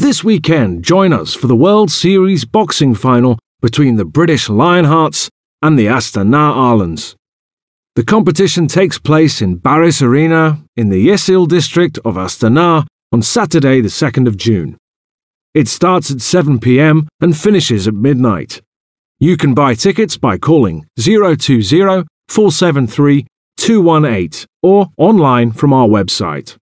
This weekend, join us for the World Series boxing final between the British Lionhearts and the Astana Arlands. The competition takes place in Barris Arena in the Yeşil district of Astana on Saturday the 2nd of June. It starts at 7 p.m. and finishes at midnight. You can buy tickets by calling 020 473 218 or online from our website.